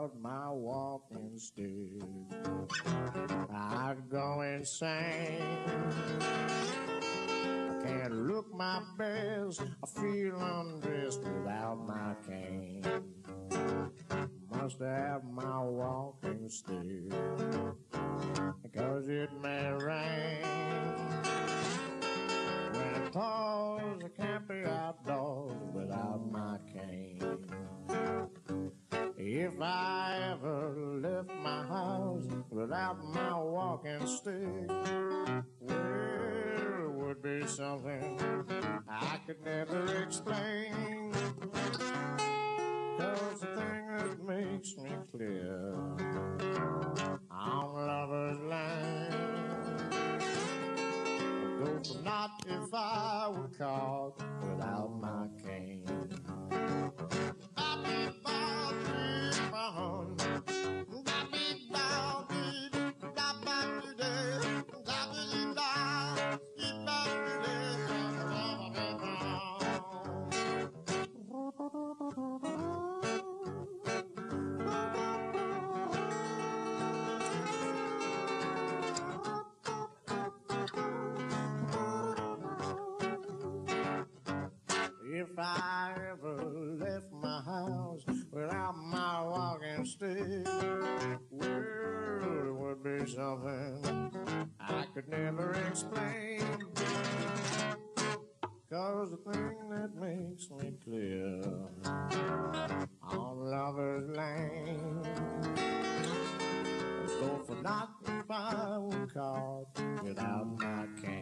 without my walking stick. I'd go insane. I can't look my best. I feel undressed without my cane. Must have my walking stick, because it may rain. When it pours, I can't be outdoors without my cane. If I ever left my house without my walking stick, well, it would be something I could never explain. 'Cause the thing that makes me clear on Lover's Lane would go for naught if I were caught without my cane. If I ever left my house without my walking stick, well, it would be something I could never explain. 'Cause the thing that makes me clear on Lover's Lane is go for naught if I were caught without my cane.